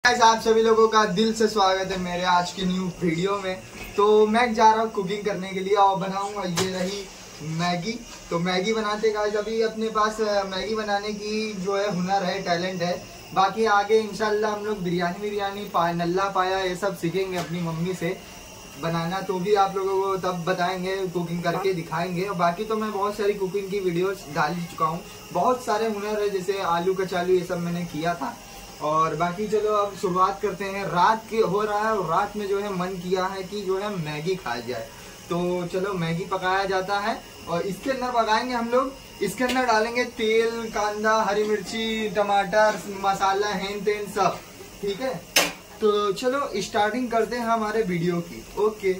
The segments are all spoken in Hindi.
आप सभी लोगों का दिल से स्वागत है मेरे आज की न्यू वीडियो में। तो मैं जा रहा हूँ कुकिंग करने के लिए और बनाऊंगा ये रही मैगी। तो मैगी बनाते गाइस अभी अपने पास मैगी बनाने की जो है हुनर है, टैलेंट है। बाकी आगे इंशाल्लाह हम लोग बिरयानी नल्ला पाया ये सब सीखेंगे अपनी मम्मी से बनाना, तो भी आप लोगों को तब बताएंगे, कुकिंग करके दिखाएंगे। और बाकी तो मैं बहुत सारी कुकिंग की वीडियोस डाल चुका हूँ, बहुत सारे हुनर है, जैसे आलू कचालू ये सब मैंने किया था। और बाकी चलो अब शुरुआत करते हैं। रात के हो रहा है और रात में जो है मन किया है कि जो है मैगी खाया जाए, तो चलो मैगी पकाया जाता है। और इसके अंदर पकाएंगे हम लोग, इसके अंदर डालेंगे तेल, कांदा, हरी मिर्ची, टमाटर, मसाला, हेन तेन सब, ठीक है। तो चलो स्टार्टिंग करते हैं हमारे वीडियो की। ओके,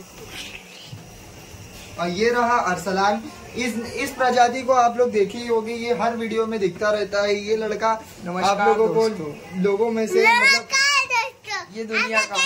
और ये रहा अरसलान। इस प्रजाति को आप लोग देखी होगी, ये हर वीडियो में दिखता रहता है। ये लड़का आप लोगों को लोगों में से मतलब ये दुनिया का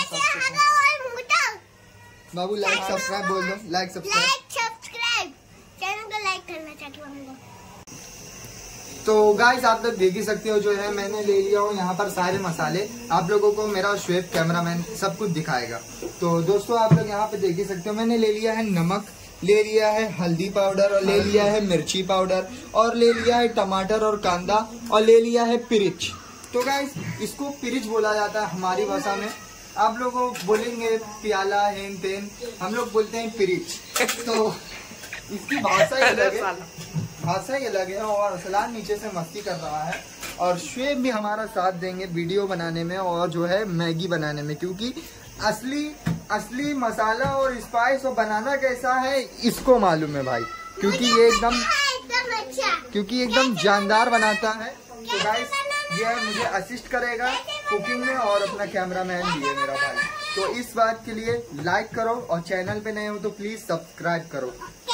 बाबू लाइक सब्सक्राइब बोल दो, लाइक सब्सक्राइब चैनल को लाइक करना चाहती हूँ। तो गाइस आप लोग देख ही सकते हो, जो है मैंने ले लिया हूँ यहाँ पर सारे मसाले। आप लोगों को मेरा श्वेत कैमरामैन सब कुछ दिखाएगा। तो दोस्तों आप लोग यहाँ पे देख ही सकते हो, मैंने ले लिया है नमक, ले लिया है हल्दी पाउडर, और ले लिया है मिर्ची पाउडर, और ले लिया है टमाटर और कांदा, और ले लिया है पिरिच। तो गाइस इसको पिरिच बोला जाता है हमारी भाषा में, आप लोग बोलेंगे प्याला, हेन तेन, हम लोग बोलते हैं पिरिच। तो इसकी भाषा ही अलग है, भाषा ही अलग है। और अरसलान नीचे से मस्ती कर रहा है, और शुएब भी हमारा साथ देंगे वीडियो बनाने में और जो है मैगी बनाने में, क्योंकि असली मसाला और स्पाइस और बनाना कैसा है इसको मालूम है भाई, क्योंकि ये एकदम जानदार बनाता है। तो गाइस ये मुझे असिस्ट करेगा कुकिंग में, और अपना कैमरामैन भी है मेरा भाई। तो इस बात के लिए लाइक करो, और चैनल पे नए हो तो प्लीज सब्सक्राइब करो।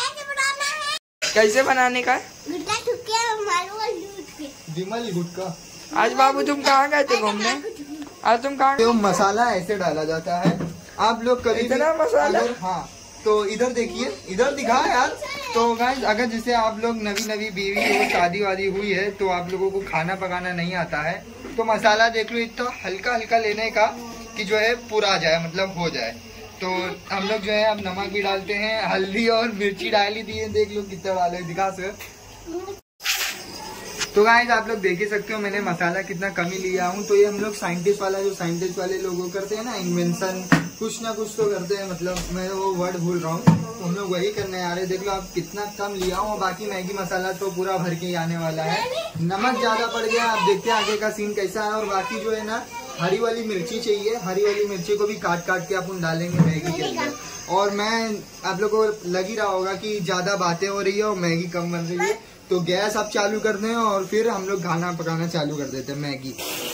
कैसे बनाने का? विमल गुटका। आज बाबू तुम कहाँ गए थे घूमने? आज तुम कहाँ? तो मसाला ऐसे डाला जाता है, आप लोग करीब इतना मसाला? हाँ, तो इधर देखिए, इधर दिखा यार। तो गाइस अगर जैसे आप लोग नवी बीवी हो, शादी वादी हुई है, तो आप लोगों को खाना पकाना नहीं आता है, तो मसाला देख लो इतना हल्का हल्का लेने का कि जो है पूरा जाए, मतलब हो जाए। तो हम लोग जो है अब नमक भी डालते हैं, हल्दी और मिर्ची डाल ही दिए, देख लो कितना डाले, दिखा सर। तो गाइस आप लोग देख ही सकते हो मैंने मसाला कितना कम ही लिया हूँ। तो ये हम लोग साइंटिस्ट वाले लोग करते हैं ना, इन्वेंशन कुछ ना कुछ तो करते हैं, मतलब मैं वो वर्ड भूल रहा हूँ, तो हम लोग वही करने आ रहे हैं। देख लो आप कितना कम लिया हूँ, और बाकी मैगी मसाला तो पूरा भर के ही आने वाला है। नमक ज्यादा पड़ गया, आप देखते हैं आगे का सीन कैसा है। और बाकी जो है ना हरी वाली मिर्ची चाहिए, हरी वाली मिर्ची को भी काट के अपन डालेंगे मैगी के अंदर। और मैं आप लोग को लग ही रहा होगा कि ज्यादा बातें हो रही है और मैगी कम बन रही है, तो गैस आप चालू कर दें और फिर हम लोग खाना पकाना चालू कर देते हैं मैगी।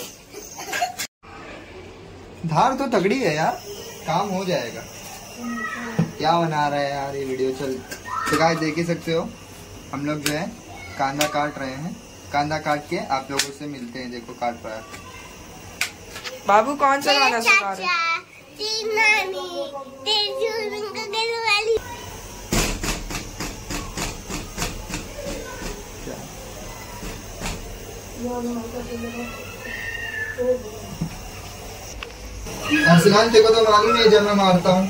धार तो तगड़ी है यार, काम हो जाएगा। क्या बना रहा है यार ये वीडियो, चल। तो गाइस देख ही सकते हो हम लोग जो है कांदा काट रहे हैं, कांदा काट के आप लोगों से मिलते हैं। देखो काट रहा है बाबू, कौन सा गाना सुना रहे? अरसलान तेरे को तो मालूम है जब मैं मारता हूँ।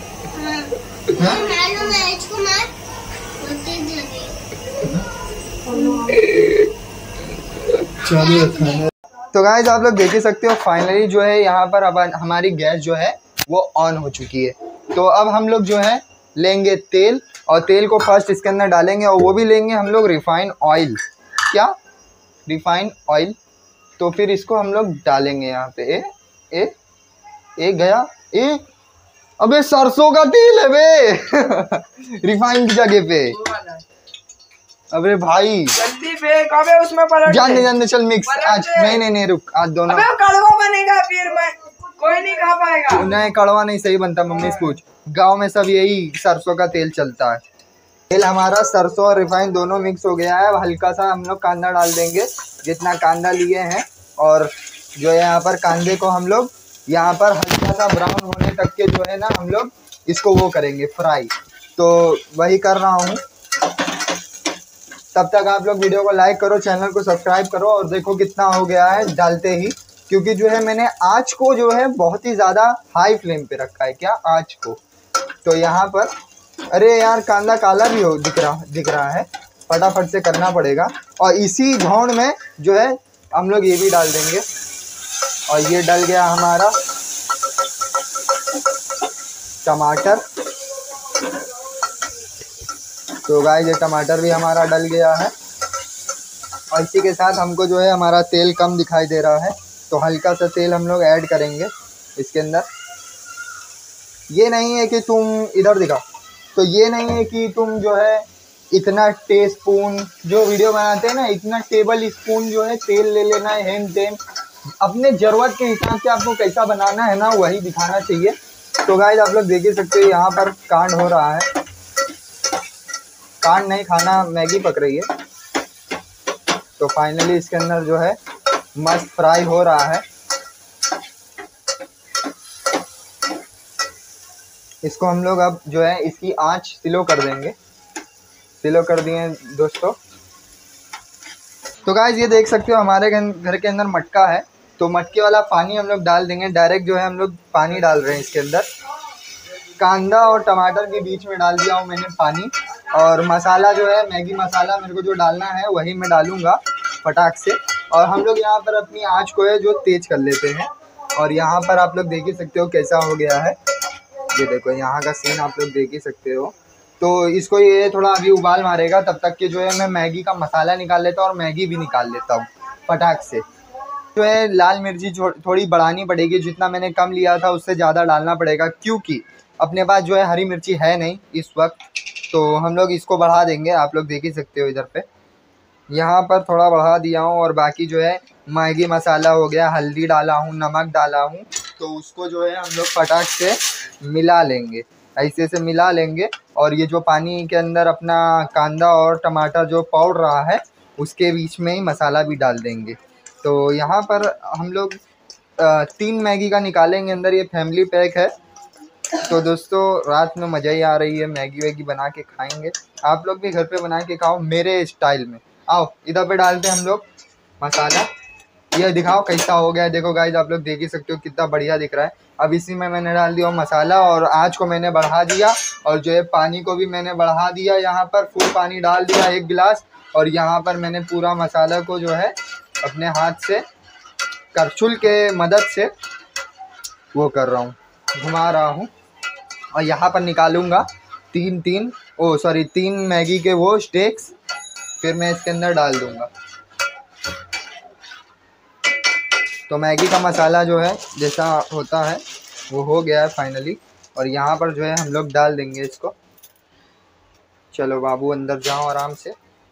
तो गाइस आप लोग देख ही सकते हो फाइनली जो है यहाँ पर अब हमारी गैस जो है वो ऑन हो चुकी है। तो अब हम लोग जो है लेंगे तेल, और तेल को फर्स्ट इसके अंदर डालेंगे, और वो भी लेंगे हम लोग रिफाइंड ऑयल। क्या? Refined oil. तो फिर इसको हम लोग डालेंगे यहाँ पे। अबे सरसों का तेल है बे रिफाइंड की जगह पे। अबे भाई जल्दी फेंक, अबे उसमें पलट जान चल मिक्स आज। नहीं रुक, आज दोनों। अबे कड़वा बनेगा, फिर मैं कोई नहीं खा पाएगा। नहीं कड़वा नहीं सही बनता, मम्मी से पूछ। गांव में सब यही सरसों का तेल चलता है। तेल हमारा सरसों और रिफाइंड दोनों मिक्स हो गया है। हल्का सा हम लोग कांदा डाल देंगे, जितना कांदा लिए हैं, और जो है यहाँ पर कांदे को हम लोग यहाँ पर हल्का सा ब्राउन होने तक के जो है ना हम लोग इसको वो करेंगे फ्राई। तो वही कर रहा हूँ। तब तक आप लोग वीडियो को लाइक करो, चैनल को सब्सक्राइब करो, और देखो कितना हो गया है डालते ही। क्योंकि जो है मैंने आँच को जो है बहुत ही ज़्यादा हाई फ्लेम पे रखा है। क्या आँच को। तो यहाँ पर अरे यार कांदा काला भी हो दिख रहा है, फटाफट से करना पड़ेगा। और इसी झोंड में जो है हम लोग ये भी डाल देंगे। और ये डल गया हमारा टमाटर। तो गाइस ये टमाटर भी हमारा डल गया है। और इसी के साथ हमको जो है हमारा तेल कम दिखाई दे रहा है, तो हल्का सा तेल हम लोग ऐड करेंगे इसके अंदर। ये नहीं है कि तुम इधर दिखा, तो ये नहीं है कि तुम जो है इतना टीस्पून जो वीडियो बनाते हैं ना, इतना टेबल स्पून जो है तेल ले लेना है हेम टेम। अपने ज़रूरत के हिसाब से आपको कैसा बनाना है ना, वही दिखाना चाहिए। तो गाइस आप लोग देख ही सकते हो यहाँ पर कांड हो रहा है। कांड नहीं, खाना मैगी पक रही है। तो फाइनली इसके अंदर जो है मस्त फ्राई हो रहा है। इसको हम लोग अब जो है इसकी आंच स्लो कर देंगे। स्लो कर दिए दोस्तों। तो गाइस ये देख सकते हो हमारे घर के अंदर मटका है, तो मटके वाला पानी हम लोग डाल देंगे। डायरेक्ट जो है हम लोग पानी डाल रहे हैं इसके अंदर। कांदा और टमाटर के बीच में डाल दिया हूँ मैंने पानी। और मसाला जो है मैगी मसाला मेरे को जो डालना है वही मैं डालूँगा फटाक से। और हम लोग यहाँ पर अपनी आँच को है जो तेज़ कर लेते हैं। और यहाँ पर आप लोग देख ही सकते हो कैसा हो गया है। ये देखो यहाँ का सीन आप लोग देख ही सकते हो। तो इसको ये थोड़ा अभी उबाल मारेगा, तब तक के जो है मैं मैगी का मसाला निकाल लेता हूँ और मैगी भी निकाल लेता हूँ फटाक से। जो है लाल मिर्ची थोड़ी बढ़ानी पड़ेगी, जितना मैंने कम लिया था उससे ज़्यादा डालना पड़ेगा, क्योंकि अपने पास जो है हरी मिर्ची है नहीं इस वक्त। तो हम लोग इसको बढ़ा देंगे। आप लोग देख ही सकते हो इधर पे यहाँ पर थोड़ा बढ़ा दिया हूँ। और बाकी जो है मैगी मसाला हो गया, हल्दी डाला हूँ, नमक डाला हूँ। तो उसको जो है हम लोग फटाक से मिला लेंगे, ऐसे से मिला लेंगे। और ये जो पानी के अंदर अपना कांदा और टमाटर जो पौड़ रहा है उसके बीच में ही मसाला भी डाल देंगे। तो यहाँ पर हम लोग 3 मैगी का निकालेंगे अंदर। ये फैमिली पैक है। तो दोस्तों रात में मज़ा ही आ रही है, मैगी वैगी बना के खाएंगे। आप लोग भी घर पे बना के खाओ मेरे स्टाइल में। आओ इधर पे डालते हैं हम लोग मसाला। ये दिखाओ कैसा हो गया। देखो गाइस आप लोग देख ही सकते हो कितना बढ़िया दिख रहा है। अब इसी में मैंने डाल दिया मसाला और आँच को मैंने बढ़ा दिया। और जो है पानी को भी मैंने बढ़ा दिया, यहाँ पर फुल पानी डाल दिया 1 गिलास। और यहाँ पर मैंने पूरा मसाला को जो है अपने हाथ से करछुल के मदद से वो कर रहा हूँ, घुमा रहा हूँ। और यहाँ पर निकालूंगा 3 मैगी के वो स्टेक्स, फिर मैं इसके अंदर डाल दूंगा। तो मैगी का मसाला जो है जैसा होता है वो हो गया है फाइनली। और यहाँ पर जो है हम लोग डाल देंगे इसको। चलो बाबू अंदर जाओ आराम से।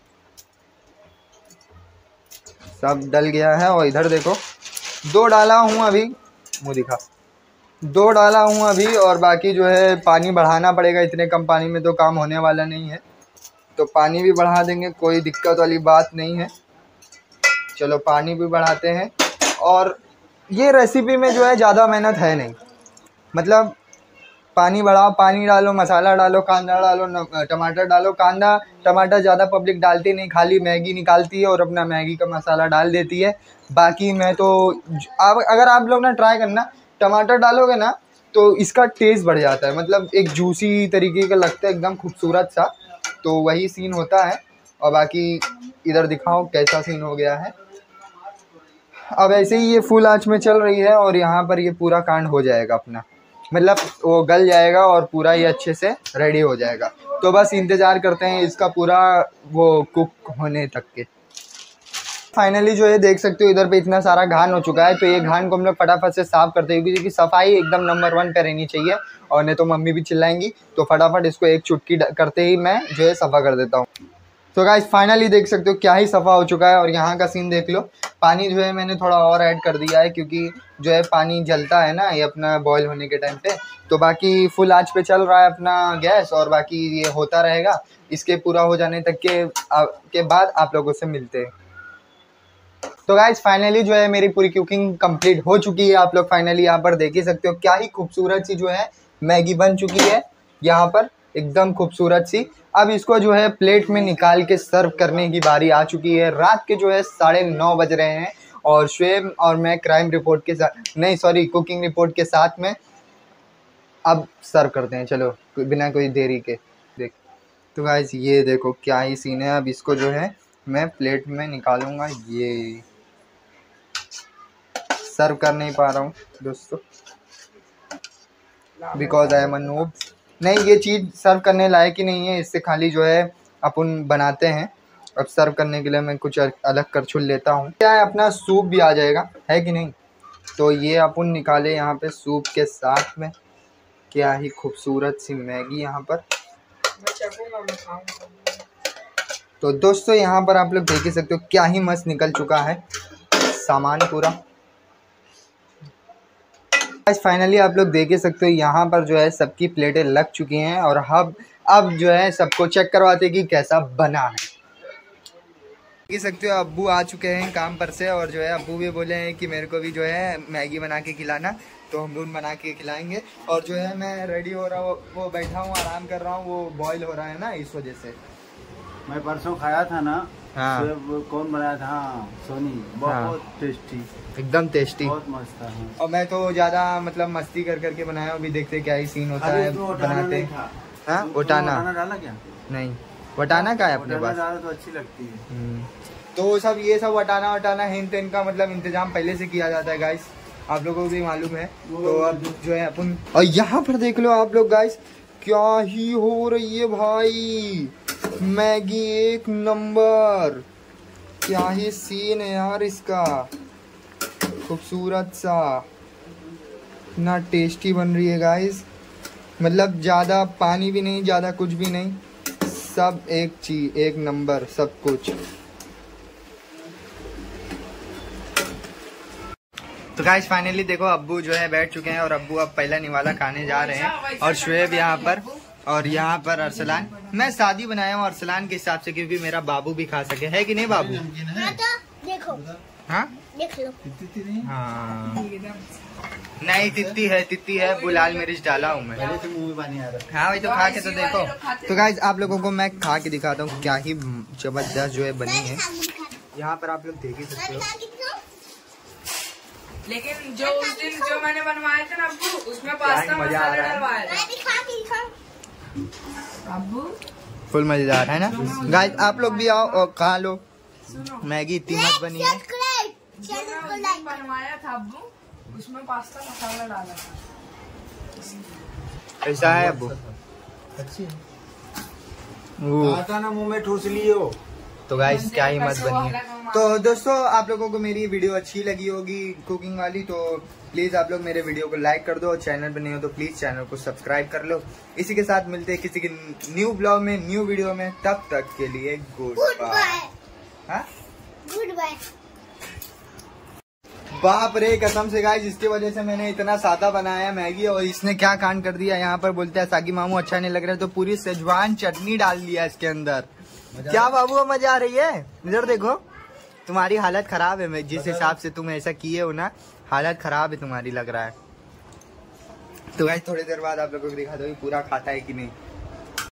सब डल गया है। और इधर देखो 2 डाला हूँ अभी, मुँह दिखा, 2 डाला हूँ अभी। और बाकी जो है पानी बढ़ाना पड़ेगा, इतने कम पानी में तो काम होने वाला नहीं है। तो पानी भी बढ़ा देंगे, कोई दिक्कत वाली बात नहीं है। चलो पानी भी बढ़ाते हैं। और ये रेसिपी में जो है ज़्यादा मेहनत है नहीं, मतलब पानी बढ़ाओ, पानी डालो, मसाला डालो, कांदा डालो, टमाटर डालो। कांदा टमाटर ज़्यादा पब्लिक डालती नहीं, खाली मैगी निकालती है और अपना मैगी का मसाला डाल देती है। बाकी मैं तो अगर आप लोग ना ट्राई करना, टमाटर डालोगे ना तो इसका टेस्ट बढ़ जाता है, मतलब एक जूसी तरीके का लगता है, एकदम खूबसूरत सा। तो वही सीन होता है। और बाकी इधर दिखाओ कैसा सीन हो गया है। अब ऐसे ही ये फुल आंच में चल रही है। और यहाँ पर ये पूरा कांड हो जाएगा अपना, मतलब वो गल जाएगा और पूरा ये अच्छे से रेडी हो जाएगा। तो बस इंतज़ार करते हैं इसका पूरा वो कुक होने तक के। फाइनली जो है देख सकते हो इधर पे इतना सारा घान हो चुका है। तो ये घान को हम लोग फटाफट से साफ़ करते हैं, क्योंकि सफाई एकदम नंबर 1 पे रहनी चाहिए। और नहीं तो मम्मी भी चिल्लाएंगी। तो फटाफट इसको एक चुटकी करते ही मैं जो है सफ़ा कर देता हूँ। तो गाइस फाइनली देख सकते हो क्या ही सफ़ा हो चुका है। और यहाँ का सीन देख लो, पानी जो है मैंने थोड़ा और ऐड कर दिया है, क्योंकि जो है पानी जलता है ना ये अपना बॉईल होने के टाइम पे। तो बाकी फुल आंच पे चल रहा है अपना गैस। और बाकी ये होता रहेगा, इसके पूरा हो जाने तक के बाद आप लोगों से मिलते हैं। तो गाइस फाइनली जो है मेरी पूरी कुकिंग कंप्लीट हो चुकी है। आप लोग फाइनली यहाँ पर देख ही सकते हो क्या ही खूबसूरत सी जो है मैगी बन चुकी है यहाँ पर, एकदम खूबसूरत सी। अब इसको जो है प्लेट में निकाल के सर्व करने की बारी आ चुकी है। रात के जो है 9:30 बज रहे हैं। और शुएब और मैं क्राइम रिपोर्ट के साथ नहीं सॉरी कुकिंग रिपोर्ट के साथ में अब सर्व करते हैं। चलो बिना कोई देरी के देख। तो गाइस ये देखो क्या ही सीन है। अब इसको जो है मैं प्लेट में निकालूंगा। ये सर्व कर नहीं पा रहा हूँ दोस्तों because I am a noob. नहीं ये चीज़ सर्व करने लायक ही नहीं है, इससे खाली जो है अपन बनाते हैं। अब सर्व करने के लिए मैं कुछ अलग करछुल लेता हूँ। क्या है अपना सूप भी आ जाएगा है कि नहीं। तो ये अपन निकाले यहाँ पे सूप के साथ में। क्या ही खूबसूरत सी मैगी यहाँ पर। तो दोस्तों यहाँ पर आप लोग देख ही सकते हो क्या ही मस्त निकल चुका है सामान पूरा। फाइनली आप लोग देख ही सकते हो यहाँ पर जो है सबकी प्लेटें लग चुकी हैं और अब जो है सबको चेक करवाते कि कैसा बना है। देख सकते हो अब्बू आ चुके हैं काम पर से और जो है अब्बू भी बोले हैं कि मेरे को भी जो है मैगी बना के खिलाना, तो हम भी बना के खिलाएंगे। और जो है मैं रेडी हो रहा हूँ, वो बैठा हूँ आराम कर रहा हूँ, वो बॉईल हो रहा है ना इस वजह से। मैं परसों खाया था ना। हाँ कौन बनाया था? हाँ सोनी। बहुत टेस्टी, एकदम टेस्टी, बहुत मस्त था। हाँ। और मैं तो ज्यादा मतलब मस्ती कर करके बनाया। अभी देखते क्या ही सीन होता है बनाते। हाँ वटाना डाला क्या? नहीं वटाना का है अपने पास तो अच्छी लगती है। तो सब ये सब वटाना हिंद का मतलब इंतजाम पहले से किया जाता है गाइस, आप लोगों को भी मालूम है। तो अब जो है अपन और यहाँ पर देख लो आप लोग गाइस क्या ही हो रही है भाई। मैगी एक नंबर, क्या ही सीन है यार इसका, खूबसूरत सा, इतना टेस्टी बन रही है गाइस। मतलब ज़्यादा पानी भी नहीं, ज़्यादा कुछ भी नहीं, सब एक चीज एक नंबर सब कुछ। तो गाइस फाइनली देखो अब्बू जो है बैठ चुके हैं और अब्बू अब पहला निवाला खाने जा रहे हैं। और शुएब यहाँ पर और यहाँ पर अरसलान। मैं शादी बनाया हूँ अरसलान के हिसाब से क्योंकि मेरा बाबू भी खा सके, है कि नहीं बाबू? हाँ तो देखो, हाँ देख लो। हाँ नहीं तित्ती है वो लाल मिर्च डाला हूँ मैं। पहले तो मुंह में पानी आ रहा है। हाँ भाई तो खा के तो देखो। तो गाइस आप लोगों को मैं खा के दिखाता हूँ क्या ही जबरदस्त जो है बनी है। यहाँ पर आप लोग देख ही सकते हो। लेकिन जो उस दिन जो मैंने बनवाए थे ना अब्बू, उसमें पास्ता मसाला डलवाया था अब्बू। फुल मजेदार है ना गाइस, आप लोग भी आओ और खा लो। मैगी इतनी मस्त बनी है। बनवाया था अब्बू, उसमें पास्ता मसाला डाला था। ऐसा है अब्बू, अच्छी आता ना मुंह में ठूस लियो। तो गाइस क्या ही मस्त बनी है। तो दोस्तों आप लोगों को मेरी वीडियो अच्छी लगी होगी कुकिंग वाली, तो प्लीज आप लोग मेरे वीडियो को लाइक कर दो और चैनल पर नहीं हो तो प्लीज चैनल को सब्सक्राइब कर लो। इसी के साथ मिलते हैं किसी के न्यू ब्लॉग में, न्यू वीडियो में। तब तक के लिए गुड बाय। Good bye. बाप रे कसम से गाइस, इसकी वजह से मैंने इतना सादा बनाया मैगी और इसने क्या कांड कर दिया। यहाँ पर बोलते हैं सागी मामू अच्छा नहीं लग रहा है तो पूरी सेजवान चटनी डाल दिया इसके अंदर। क्या बाबू मजा आ रही है? इधर देखो, तुम्हारी हालत खराब है। मैं जिस हिसाब से तुम ऐसा किए हो ना, हालत खराब है तुम्हारी लग रहा है। तो गाइस थोड़ी देर बाद आप लोगों को दिखा दो पूरा खाता है कि नहीं।